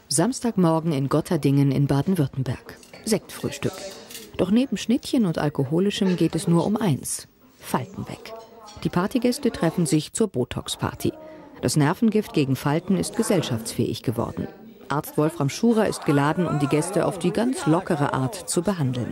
Samstagmorgen in Gotterdingen in Baden-Württemberg. Sektfrühstück. Doch neben Schnittchen und Alkoholischem geht es nur um eins: Falten weg. Die Partygäste treffen sich zur Botox-Party. Das Nervengift gegen Falten ist gesellschaftsfähig geworden. Arzt Wolfram Schurer ist geladen, um die Gäste auf die ganz lockere Art zu behandeln.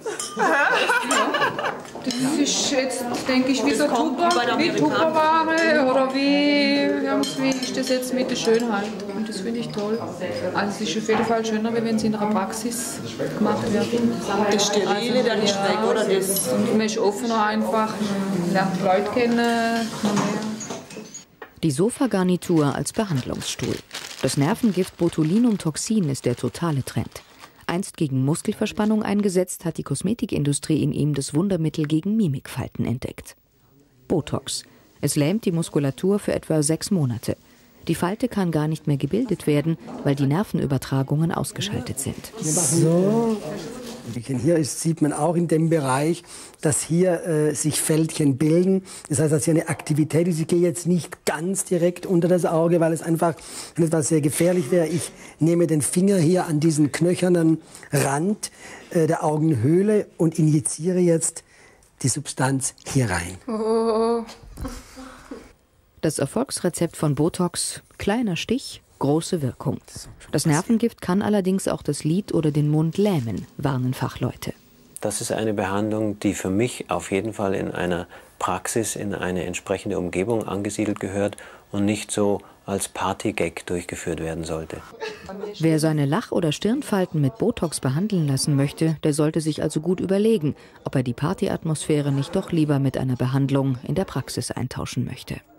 Das ist jetzt, denke ich, wie so Tupperware oder wie ist das jetzt mit der Schönheit. Und das finde ich toll. Also es ist auf jeden Fall schöner, wie wenn es in einer Praxis gemacht wird. Das Sterile, dann ist weg, oder? Das. Und man ist offener einfach, lernt Leute kennen. Die Sofagarnitur als Behandlungsstuhl. Das Nervengift Botulinumtoxin ist der totale Trend. Einst gegen Muskelverspannung eingesetzt, hat die Kosmetikindustrie in ihm das Wundermittel gegen Mimikfalten entdeckt. Botox. Es lähmt die Muskulatur für etwa 6 Monate. Die Falte kann gar nicht mehr gebildet werden, weil die Nervenübertragungen ausgeschaltet sind. So. Hier sieht man auch in dem Bereich, dass hier sich Fältchen bilden. Das heißt, dass hier eine Aktivität ist. Ich gehe jetzt nicht ganz direkt unter das Auge, weil es einfach etwas sehr gefährlich wäre. Ich nehme den Finger hier an diesen knöchernen Rand der Augenhöhle und injiziere jetzt die Substanz hier rein. Oh. Das Erfolgsrezept von Botox: kleiner Stich, große Wirkung. Das Nervengift kann allerdings auch das Lid oder den Mund lähmen, warnen Fachleute. Das ist eine Behandlung, die für mich auf jeden Fall in einer Praxis, in eine entsprechende Umgebung angesiedelt gehört und nicht so als Partygag durchgeführt werden sollte. Wer seine Lach- oder Stirnfalten mit Botox behandeln lassen möchte, der sollte sich also gut überlegen, ob er die Partyatmosphäre nicht doch lieber mit einer Behandlung in der Praxis eintauschen möchte.